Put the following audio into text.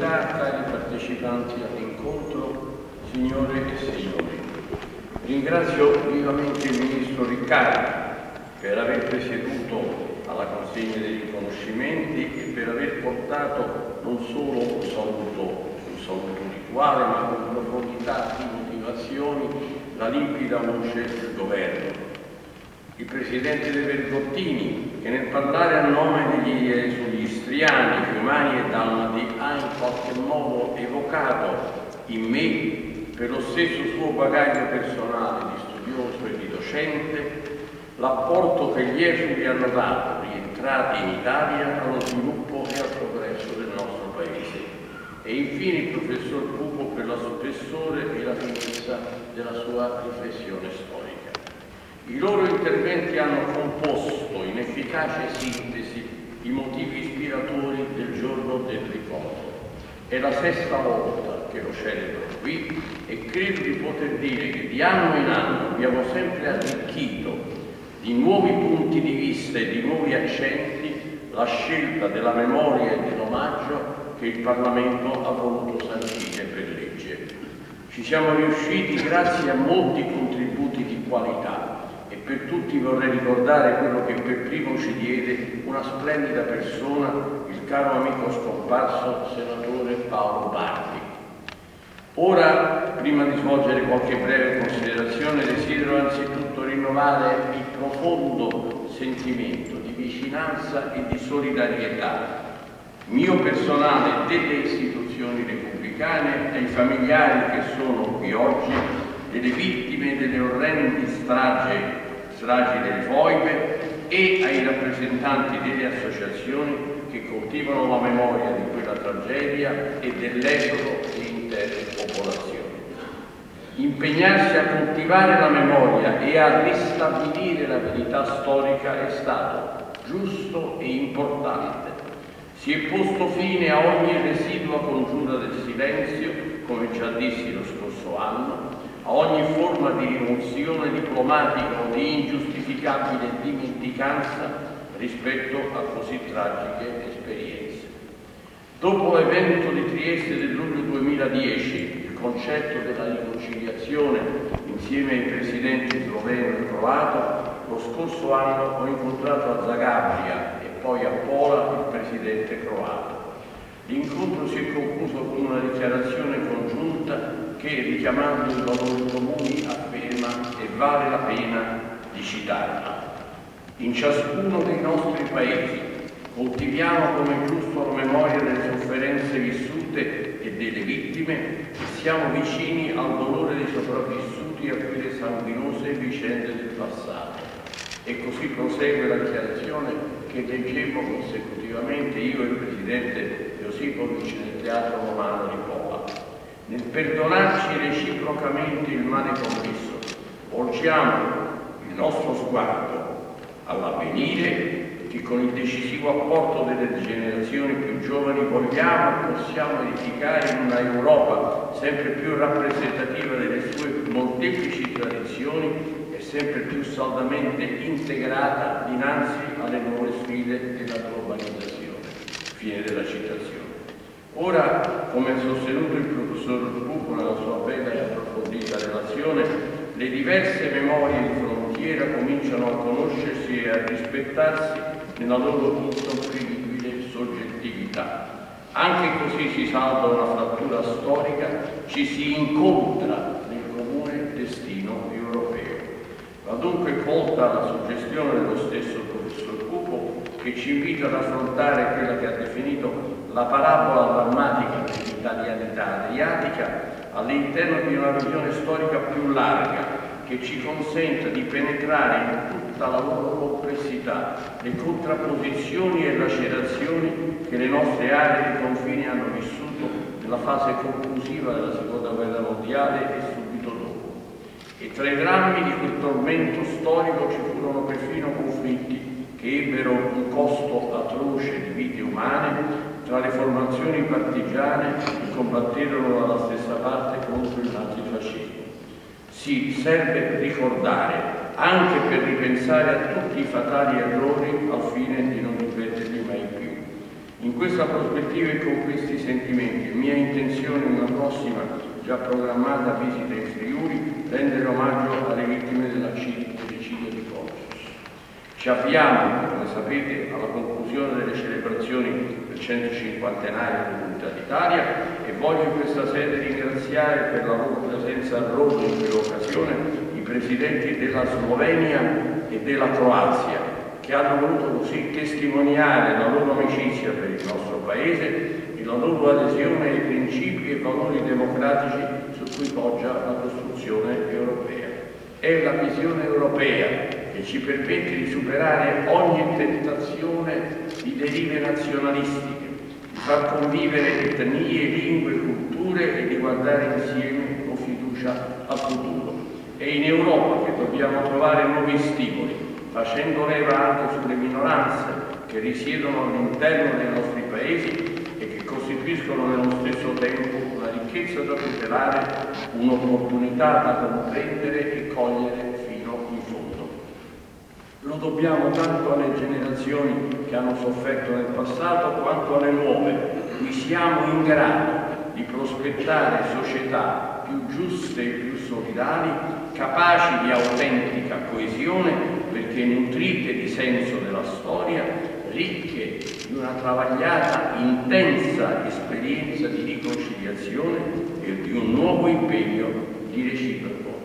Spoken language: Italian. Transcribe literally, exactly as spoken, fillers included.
Divinità, cari partecipanti all'incontro, signore e signori, ringrazio vivamente il Ministro Riccardi per aver presieduto alla consegna dei riconoscimenti e per aver portato non solo un saluto, un saluto rituale, ma con profondità di motivazioni la limpida voce del Governo. Il Presidente De Bergottini, che nel parlare a nome degli esuli istriani, fiumani e dalmati ha in qualche modo evocato in me, per lo stesso suo bagaglio personale di studioso e di docente, l'apporto che gli esuli hanno dato, rientrati in Italia, allo sviluppo e al progresso del nostro Paese. E infine il Professor Pupo per la spessore e la finezza della sua riflessione storica. I loro interventi hanno composto in efficace sintesi i motivi ispiratori del giorno del ricordo. È la sesta volta che lo celebro qui e credo di poter dire che di anno in anno abbiamo sempre arricchito di nuovi punti di vista e di nuovi accenti la scelta della memoria e dell'omaggio che il Parlamento ha voluto sancire per legge. Ci siamo riusciti grazie a molti contributi di qualità e per tutti vorrei ricordare quello che per primo ci diede una splendida persona, il caro amico scomparso, senatore Paolo Bardi. Ora, prima di svolgere qualche breve considerazione, desidero anzitutto rinnovare il profondo sentimento di vicinanza e di solidarietà mio personale delle istituzioni repubblicane ai familiari che sono qui oggi, delle vittime delle orrendi stragi, stragi delle foibe e ai rappresentanti delle associazioni che coltivano la memoria di quella tragedia e dell'esodo di intere popolazioni. Impegnarsi a coltivare la memoria e a ristabilire la verità storica è stato giusto e importante. Si è posto fine a ogni residua congiura del silenzio, come già dissi lo scorso anno, a ogni forma di rimozione diplomatica o di ingiustificabile dimenticanza rispetto a così tragiche esperienze. Dopo l'evento di Trieste del luglio duemiladieci, il concetto della riconciliazione insieme ai presidenti sloveno e croato, lo scorso anno ho incontrato a Zagabria e poi a Pola il presidente croato. L'incontro si è concluso con una dichiarazione congiunta che, richiamando i valori comuni, afferma e vale la pena di citarla. In ciascuno dei nostri paesi coltiviamo come giusto la memoria delle sofferenze vissute e delle vittime e siamo vicini al dolore dei sopravvissuti a quelle sanguinose vicende del passato. E così prosegue la dichiarazione che leggemmo consecutivamente io e il presidente Josipovic nel Teatro Romano di Pola. Nel perdonarci reciprocamente il male commesso, volgiamo il nostro sguardo all'avvenire che con il decisivo apporto delle generazioni più giovani vogliamo e possiamo edificare in una Europa sempre più rappresentativa delle sue molteplici tradizioni e sempre più saldamente integrata dinanzi alle nuove sfide della globalizzazione. Fine della citazione. Ora, come ha sostenuto il professor Pupo nella sua bella e approfondita relazione, le diverse memorie di frontiera cominciano a conoscersi e a rispettarsi nella loro insopprimibile soggettività. Anche così si salva una frattura storica, ci si incontra nel comune destino europeo. Va dunque colta la suggestione dello stesso professor Pupo che ci invita ad affrontare quella che ha definito la parabola drammatica dell'italianità adriatica all'interno di una visione storica più larga che ci consenta di penetrare in tutta la loro complessità le contrapposizioni e lacerazioni che le nostre aree di confine hanno vissuto nella fase conclusiva della Seconda Guerra Mondiale e subito dopo. E tra i drammi di quel tormento storico ci furono perfino conflitti che ebbero un costo atroce di vite umane tra le formazioni partigiane che combatterono dalla stessa parte contro il nazifascismo. Sì, serve ricordare, anche per ripensare a tutti i fatali errori al fine di non ripeterli mai più. In questa prospettiva e con questi sentimenti è mia intenzione in una prossima, già programmata visita in Friuli, rendere omaggio alle vittime dell'eccidio di Colchis. Ci avviamo, come sapete, alla conclusione delle celebrazioni del centocinquantenario dell'Unità d'Italia e voglio in questa sede ringraziare per la loro presenza a Roma in quell'occasione i presidenti della Slovenia e della Croazia, che hanno voluto così testimoniare la loro amicizia per il nostro Paese e la loro adesione ai principi e valori democratici su cui poggia la costruzione europea. È la visione europea che ci permette di superare ogni tentazione di derive nazionalistiche, di far convivere etnie, lingue, culture e di guardare insieme con fiducia al futuro. È in Europa che dobbiamo trovare nuovi stimoli, facendo leva anche sulle minoranze che risiedono all'interno dei nostri paesi e che costituiscono nello stesso tempo una ricchezza da tutelare, un'opportunità da comprendere e cogliere fino in fondo. Lo dobbiamo tanto alle generazioni che hanno sofferto nel passato quanto alle nuove, cui siamo in grado di prospettare società più giuste e più solidali, capaci di autentica coesione, perché nutrite di senso della storia, ricche di una travagliata, intensa esperienza di riconciliazione e di un nuovo impegno di reciproco